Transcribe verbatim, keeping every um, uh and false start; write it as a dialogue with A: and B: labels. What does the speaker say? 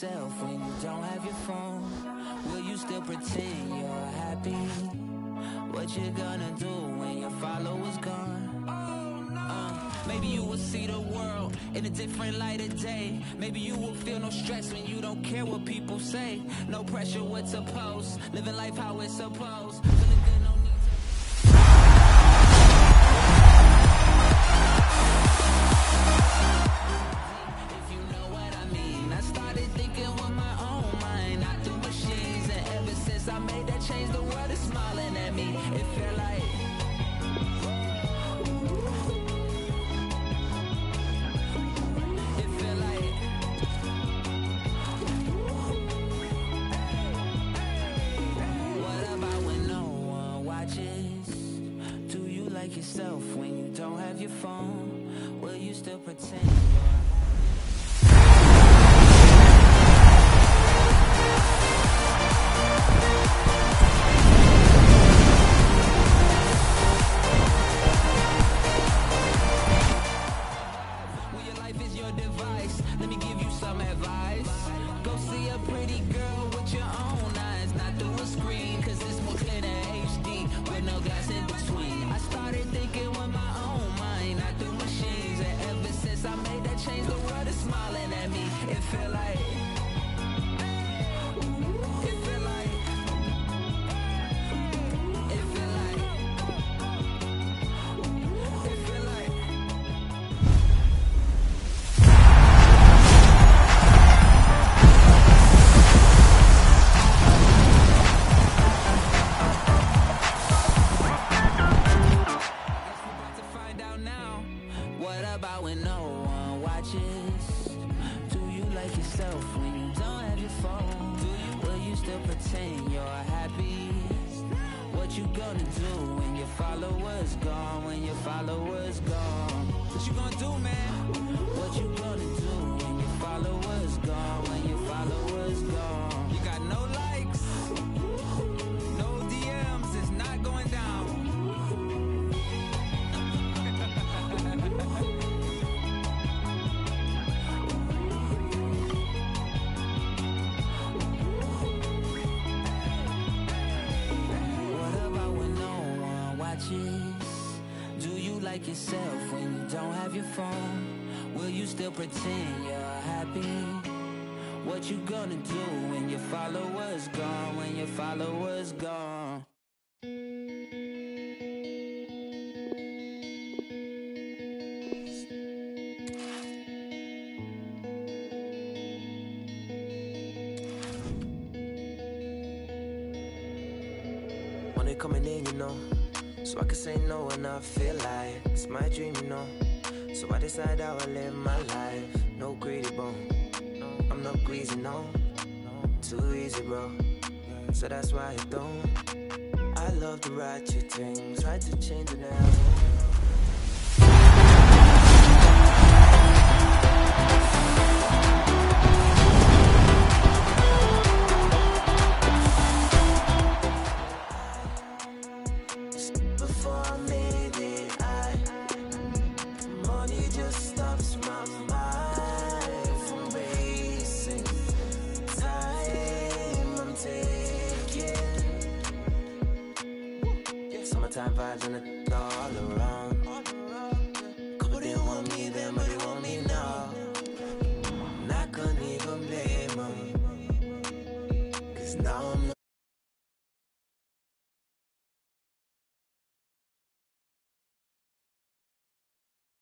A: yourself when you don't have your phone? Will you still pretend you're happy? What you gonna do when your followers gone? Uh, maybe you will see the world in a different light of day. Maybe you will feel no stress when you don't care what people say. No pressure what to post, living life how it's supposed. Feeling good, no need to... If you know what I mean, I started thinking with my own mind, not through machines. And ever since I made that change, the world is smiling at me. It felt like yourself when you don't have your phone. Will you still pretend you're when your life is your device? Let me give you some advice. Go see a pretty girl with your own eyes, not through a screen, cause it's more clear than H D with no glass in between. I started thinking with my own mind, not through machines. And ever since I made that change, the world is smiling at me. It feel like It feel like It feel like It feel like about when no one watches? Do you like yourself when you don't have your phone? Do you, will you still pretend you're happy? What you gonna do when your followers gone? When your followers gone? What you gonna do, man? What you gonna do when your followers gone? When your followers gone? You got no likes, no D Ms, it's not going down. Do you like yourself when you don't have your phone? Will you still pretend you're happy? What you gonna do when your followers gone? When your followers gone?
B: Money coming in, you know, so I can say no when I feel like it's my dream, you know. So I decide how I live my life. No greedy bone, I'm not greasy, no. Too easy, bro. So that's why I don't. I love to write your things, try to change it now. Summertime vibes and it all around. Couple didn't want me then, but they want me now. Not gonna even blame them, cause now I'm